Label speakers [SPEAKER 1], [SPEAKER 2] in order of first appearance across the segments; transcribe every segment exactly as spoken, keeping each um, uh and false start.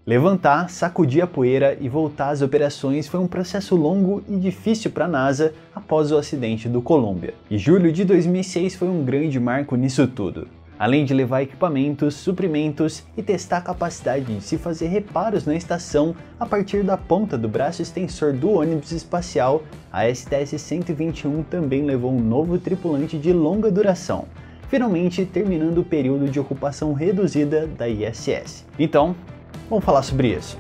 [SPEAKER 1] Levantar, sacudir a poeira e voltar às operações foi um processo longo e difícil para a NASA após o acidente do Columbia. E julho de dois mil e seis foi um grande marco nisso tudo. Além de levar equipamentos, suprimentos e testar a capacidade de se fazer reparos na estação a partir da ponta do braço extensor do ônibus espacial, a S T S cento e vinte e um também levou um novo tripulante de longa duração, finalmente terminando o período de ocupação reduzida da I S S. Então, vamos falar sobre isso.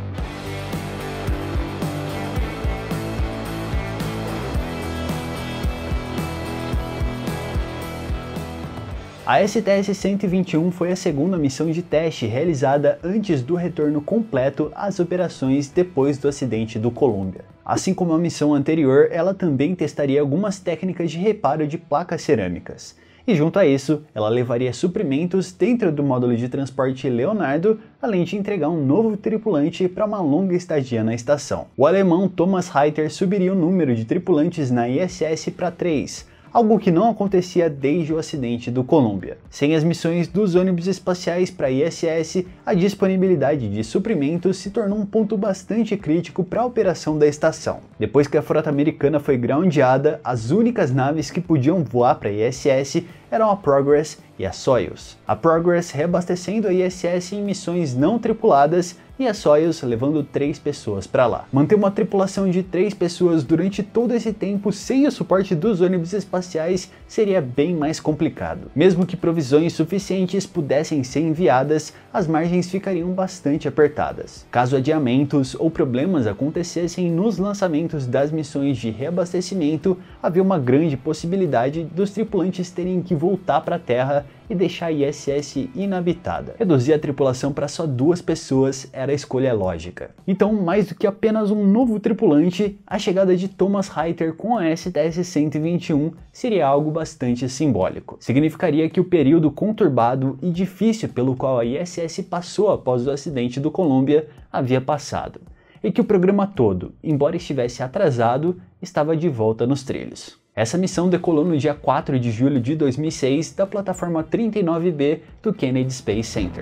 [SPEAKER 1] A S T S cento e vinte e um foi a segunda missão de teste realizada antes do retorno completo às operações depois do acidente do Columbia. Assim como a missão anterior, ela também testaria algumas técnicas de reparo de placas cerâmicas. E junto a isso, ela levaria suprimentos dentro do módulo de transporte Leonardo, além de entregar um novo tripulante para uma longa estadia na estação. O alemão Thomas Reiter subiria o número de tripulantes na I S S para três, algo que não acontecia desde o acidente do Columbia. Sem as missões dos ônibus espaciais para a I S S, a disponibilidade de suprimentos se tornou um ponto bastante crítico para a operação da estação. Depois que a frota americana foi groundeada, as únicas naves que podiam voar para a I S S eram a Progress e a Soyuz. A Progress reabastecendo a I S S em missões não tripuladas e a Soyuz levando três pessoas para lá. Manter uma tripulação de três pessoas durante todo esse tempo sem o suporte dos ônibus espaciais seria bem mais complicado. Mesmo que provisões suficientes pudessem ser enviadas, as margens ficariam bastante apertadas. Caso adiamentos ou problemas acontecessem nos lançamentos das missões de reabastecimento, havia uma grande possibilidade dos tripulantes terem que voltar para a Terra e deixar a I S S inabitada. Reduzir a tripulação para só duas pessoas era a escolha lógica. Então, mais do que apenas um novo tripulante, a chegada de Thomas Reiter com a S T S cento e vinte e um seria algo bastante simbólico. Significaria que o período conturbado e difícil pelo qual a I S S passou após o acidente do Columbia havia passado, e que o programa todo, embora estivesse atrasado, estava de volta nos trilhos. Essa missão decolou no dia quatro de julho de dois mil e seis da plataforma trinta e nove B do Kennedy Space Center.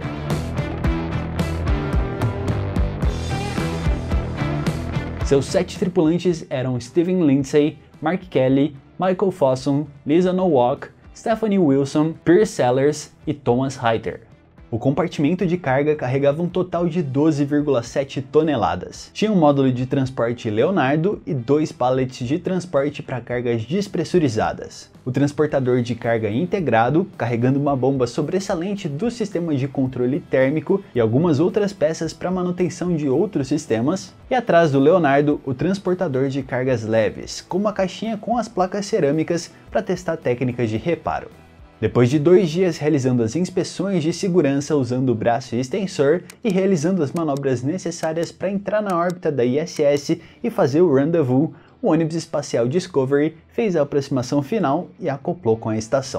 [SPEAKER 1] Seus sete tripulantes eram Steven Lindsay, Mark Kelly, Michael Fossum, Lisa Nowak, Stephanie Wilson, Pierce Sellers e Thomas Reiter. O compartimento de carga carregava um total de doze vírgula sete toneladas. Tinha um módulo de transporte Leonardo e dois pallets de transporte para cargas despressurizadas. O transportador de carga integrado, carregando uma bomba sobressalente do sistema de controle térmico e algumas outras peças para manutenção de outros sistemas. E atrás do Leonardo, o transportador de cargas leves, com uma caixinha com as placas cerâmicas para testar técnicas de reparo. Depois de dois dias realizando as inspeções de segurança usando o braço extensor e realizando as manobras necessárias para entrar na órbita da I S S e fazer o rendezvous, o ônibus espacial Discovery fez a aproximação final e acoplou com a estação.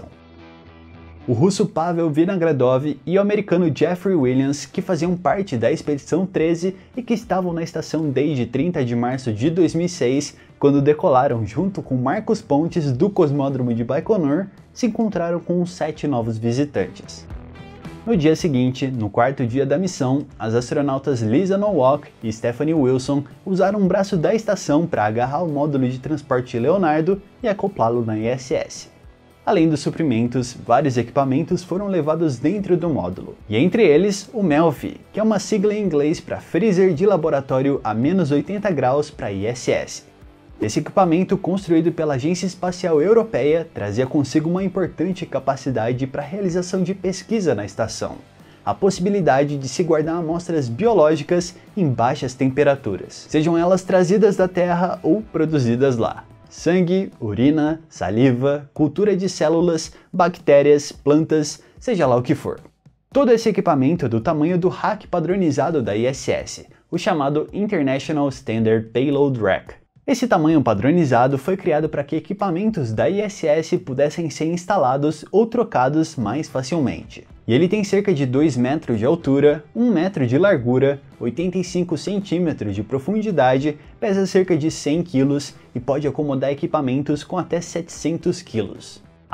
[SPEAKER 1] O russo Pavel Vinogradov e o americano Jeffrey Williams, que faziam parte da Expedição treze e que estavam na estação desde trinta de março de dois mil e seis, quando decolaram junto com Marcos Pontes do Cosmódromo de Baikonur, se encontraram com os sete novos visitantes. No dia seguinte, no quarto dia da missão, as astronautas Lisa Nowak e Stephanie Wilson usaram um braço da estação para agarrar o módulo de transporte Leonardo e acoplá-lo na I S S. Além dos suprimentos, vários equipamentos foram levados dentro do módulo, e entre eles o M E L F, que é uma sigla em inglês para Freezer de Laboratório a menos oitenta graus para I S S. Esse equipamento, construído pela Agência Espacial Europeia, trazia consigo uma importante capacidade para a realização de pesquisa na estação, a possibilidade de se guardar amostras biológicas em baixas temperaturas, sejam elas trazidas da Terra ou produzidas lá. Sangue, urina, saliva, cultura de células, bactérias, plantas, seja lá o que for. Todo esse equipamento é do tamanho do rack padronizado da I S S, o chamado International Standard Payload Rack. Esse tamanho padronizado foi criado para que equipamentos da I S S pudessem ser instalados ou trocados mais facilmente. E ele tem cerca de dois metros de altura, um metro de largura, oitenta e cinco centímetros de profundidade, pesa cerca de cem quilos e pode acomodar equipamentos com até setecentos quilos.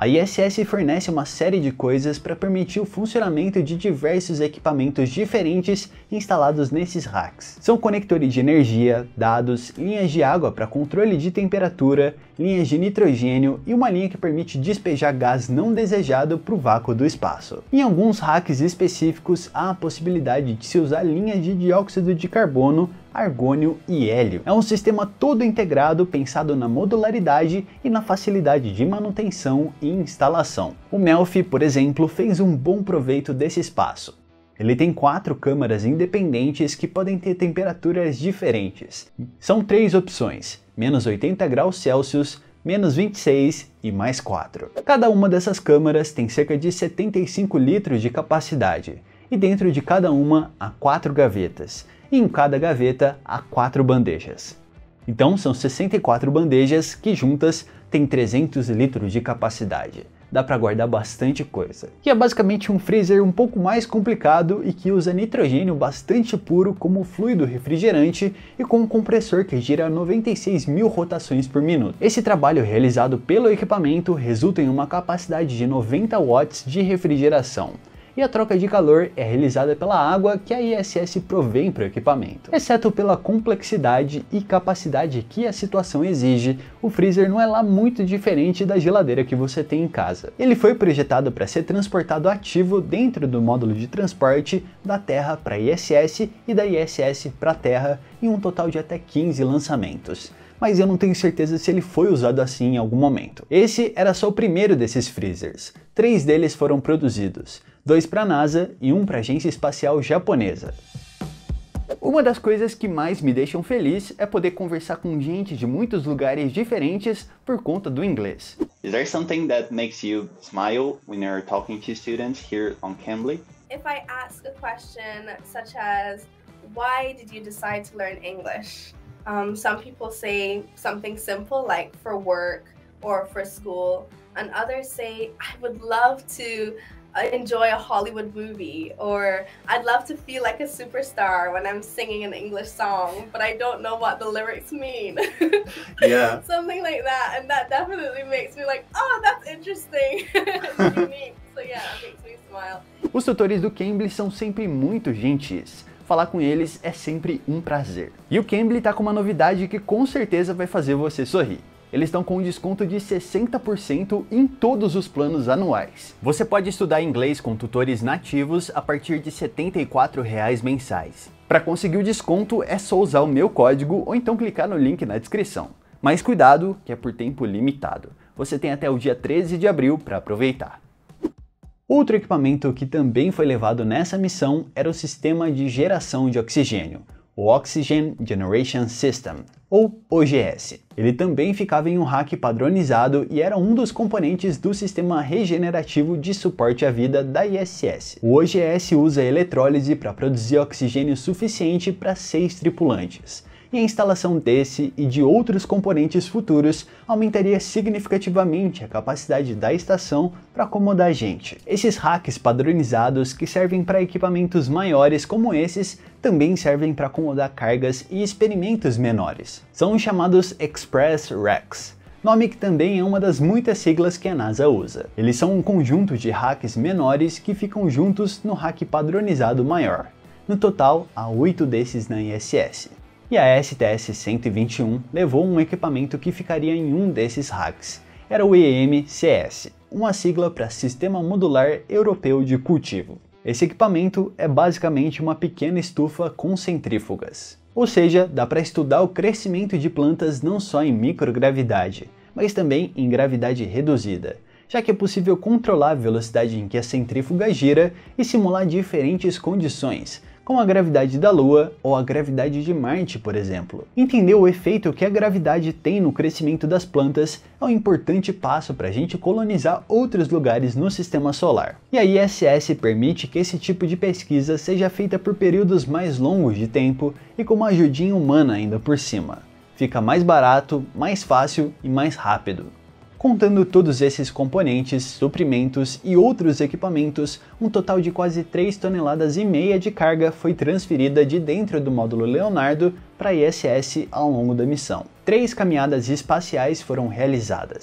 [SPEAKER 1] A I S S fornece uma série de coisas para permitir o funcionamento de diversos equipamentos diferentes instalados nesses racks. São conectores de energia, dados, linhas de água para controle de temperatura, linhas de nitrogênio e uma linha que permite despejar gás não desejado para o vácuo do espaço. Em alguns racks específicos há a possibilidade de se usar linhas de dióxido de carbono, argônio e hélio. É um sistema todo integrado pensado na modularidade e na facilidade de manutenção e instalação. O Melfi, por exemplo, fez um bom proveito desse espaço. Ele tem quatro câmaras independentes que podem ter temperaturas diferentes. São três opções, menos oitenta graus Celsius, menos vinte e seis e mais quatro. Cada uma dessas câmaras tem cerca de setenta e cinco litros de capacidade, e dentro de cada uma há quatro gavetas, e em cada gaveta há quatro bandejas. Então são sessenta e quatro bandejas que juntas têm trezentos litros de capacidade. Dá para guardar bastante coisa. E é basicamente um freezer um pouco mais complicado e que usa nitrogênio bastante puro como fluido refrigerante e com um compressor que gira noventa e seis mil rotações por minuto. Esse trabalho realizado pelo equipamento resulta em uma capacidade de noventa watts de refrigeração. E a troca de calor é realizada pela água que a I S S provém para o equipamento. Exceto pela complexidade e capacidade que a situação exige, o freezer não é lá muito diferente da geladeira que você tem em casa. Ele foi projetado para ser transportado ativo dentro do módulo de transporte da Terra para a I S S e da I S S para a Terra em um total de até quinze lançamentos. Mas eu não tenho certeza se ele foi usado assim em algum momento. Esse era só o primeiro desses freezers. Três deles foram produzidos, dois para a NASA e um para a Agência Espacial Japonesa. Uma das coisas que mais me deixam feliz é poder conversar com gente de muitos lugares diferentes por conta do inglês.
[SPEAKER 2] Is there something that makes you smile when you're talking to students here on Cambly?
[SPEAKER 3] If I ask a question such as, why did you decide to learn English? Um, some people say something simple like for work or for school, and others say, I would love to enjoy a Hollywood movie, or I'd love to feel like a superstar when I'm singing an English song, but I don't know what the lyrics mean.
[SPEAKER 2] Yeah.
[SPEAKER 3] Something like that, and that definitely makes me like, oh, that's interesting and unique. So yeah, it makes me smile.
[SPEAKER 1] Os tutores do Cambly são sempre muito gentis. Falar com eles é sempre um prazer. E o Cambly está com uma novidade que com certeza vai fazer você sorrir. Eles estão com um desconto de sessenta por cento em todos os planos anuais. Você pode estudar inglês com tutores nativos a partir de setenta e quatro reais mensais. Para conseguir o desconto é só usar o meu código ou então clicar no link na descrição. Mas cuidado, que é por tempo limitado. Você tem até o dia treze de abril para aproveitar. Outro equipamento que também foi levado nessa missão era o sistema de geração de oxigênio, o Oxygen Generation System, ou O G S. Ele também ficava em um rack padronizado e era um dos componentes do sistema regenerativo de suporte à vida da I S S. O O G S usa eletrólise para produzir oxigênio suficiente para seis tripulantes. E a instalação desse e de outros componentes futuros aumentaria significativamente a capacidade da estação para acomodar a gente. Esses racks padronizados que servem para equipamentos maiores como esses também servem para acomodar cargas e experimentos menores. São os chamados Express Racks, nome que também é uma das muitas siglas que a NASA usa. Eles são um conjunto de racks menores que ficam juntos no rack padronizado maior. No total, há oito desses na I S S. E a S T S cento e vinte e um levou um equipamento que ficaria em um desses racks. Era o E M C S, uma sigla para Sistema Modular Europeu de Cultivo. Esse equipamento é basicamente uma pequena estufa com centrífugas. Ou seja, dá para estudar o crescimento de plantas não só em microgravidade, mas também em gravidade reduzida, já que é possível controlar a velocidade em que a centrífuga gira e simular diferentes condições, como a gravidade da Lua ou a gravidade de Marte, por exemplo. Entender o efeito que a gravidade tem no crescimento das plantas é um importante passo para a gente colonizar outros lugares no sistema solar. E a I S S permite que esse tipo de pesquisa seja feita por períodos mais longos de tempo e com uma ajudinha humana ainda por cima. Fica mais barato, mais fácil e mais rápido. Contando todos esses componentes, suprimentos e outros equipamentos, um total de quase três toneladas e meia de carga foi transferida de dentro do módulo Leonardo para a I S S ao longo da missão. Três caminhadas espaciais foram realizadas.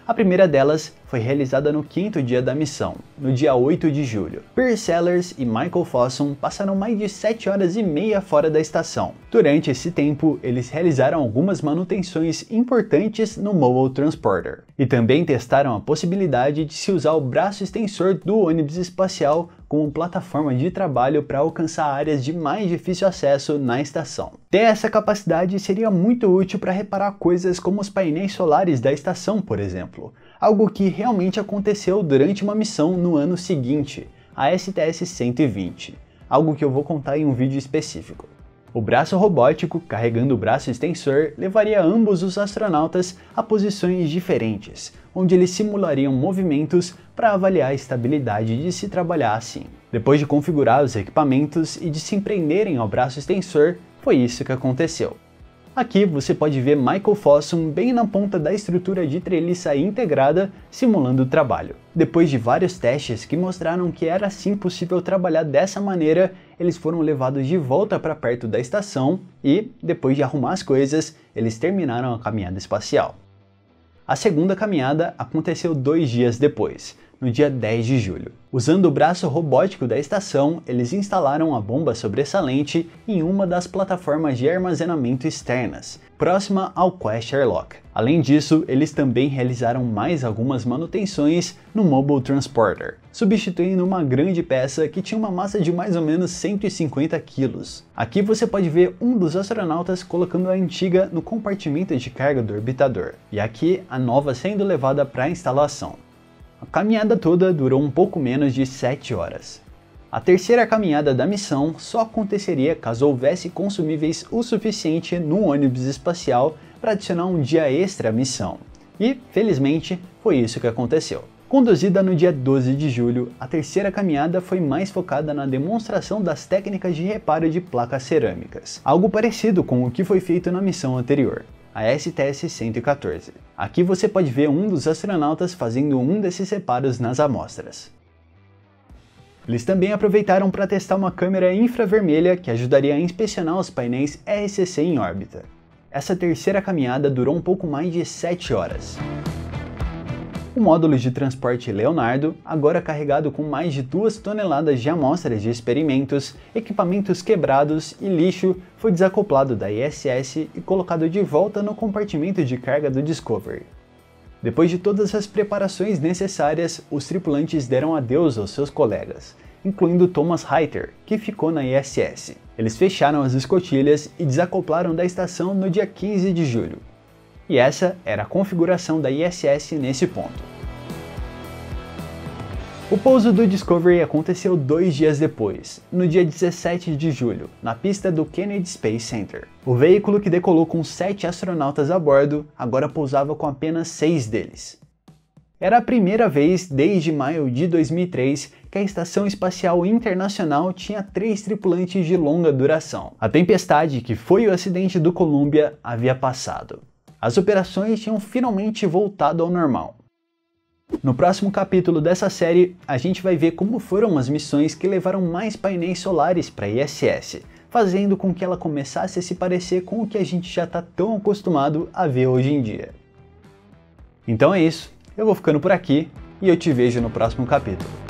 [SPEAKER 1] A primeira delas foi realizada no quinto dia da missão, no dia oito de julho. Pearce Sellers e Michael Fossum passaram mais de sete horas e meia fora da estação. Durante esse tempo, eles realizaram algumas manutenções importantes no Mobile Transporter e também testaram a possibilidade de se usar o braço extensor do ônibus espacial como plataforma de trabalho para alcançar áreas de mais difícil acesso na estação. Ter essa capacidade seria muito útil para reparar coisas como os painéis solares da estação, por exemplo, algo que realmente aconteceu durante uma missão no ano seguinte, a S T S cento e vinte, algo que eu vou contar em um vídeo específico. O braço robótico, carregando o braço extensor, levaria ambos os astronautas a posições diferentes, onde eles simulariam movimentos para avaliar a estabilidade de se trabalhar assim. Depois de configurar os equipamentos e de se prenderem ao braço extensor, foi isso que aconteceu. Aqui você pode ver Michael Fossum bem na ponta da estrutura de treliça integrada, simulando o trabalho. Depois de vários testes que mostraram que era sim possível trabalhar dessa maneira, eles foram levados de volta para perto da estação e, depois de arrumar as coisas, eles terminaram a caminhada espacial. A segunda caminhada aconteceu dois dias depois, no dia dez de julho. Usando o braço robótico da estação, eles instalaram a bomba sobressalente em uma das plataformas de armazenamento externas, próxima ao Quest Airlock. Além disso, eles também realizaram mais algumas manutenções no Mobile Transporter, substituindo uma grande peça que tinha uma massa de mais ou menos cento e cinquenta quilos. Aqui você pode ver um dos astronautas colocando a antiga no compartimento de carga do orbitador, e aqui a nova sendo levada para a instalação. A caminhada toda durou um pouco menos de sete horas. A terceira caminhada da missão só aconteceria caso houvesse consumíveis o suficiente no ônibus espacial para adicionar um dia extra à missão. E, felizmente, foi isso que aconteceu. Conduzida no dia doze de julho, a terceira caminhada foi mais focada na demonstração das técnicas de reparo de placas cerâmicas, algo parecido com o que foi feito na missão anterior, a S T S cento e quatorze. Aqui você pode ver um dos astronautas fazendo um desses reparos nas amostras. Eles também aproveitaram para testar uma câmera infravermelha que ajudaria a inspecionar os painéis R C C em órbita. Essa terceira caminhada durou um pouco mais de sete horas. O módulo de transporte Leonardo, agora carregado com mais de duas toneladas de amostras de experimentos, equipamentos quebrados e lixo, foi desacoplado da I S S e colocado de volta no compartimento de carga do Discovery. Depois de todas as preparações necessárias, os tripulantes deram adeus aos seus colegas, incluindo Thomas Reiter, que ficou na I S S. Eles fecharam as escotilhas e desacoplaram da estação no dia quinze de julho. E essa era a configuração da I S S nesse ponto. O pouso do Discovery aconteceu dois dias depois, no dia dezessete de julho, na pista do Kennedy Space Center. O veículo que decolou com sete astronautas a bordo agora pousava com apenas seis deles. Era a primeira vez desde maio de dois mil e três que a Estação Espacial Internacional tinha três tripulantes de longa duração. A tempestade que foi o acidente do Columbia havia passado. As operações tinham finalmente voltado ao normal. No próximo capítulo dessa série, a gente vai ver como foram as missões que levaram mais painéis solares para a I S S, fazendo com que ela começasse a se parecer com o que a gente já está tão acostumado a ver hoje em dia. Então é isso, eu vou ficando por aqui e eu te vejo no próximo capítulo.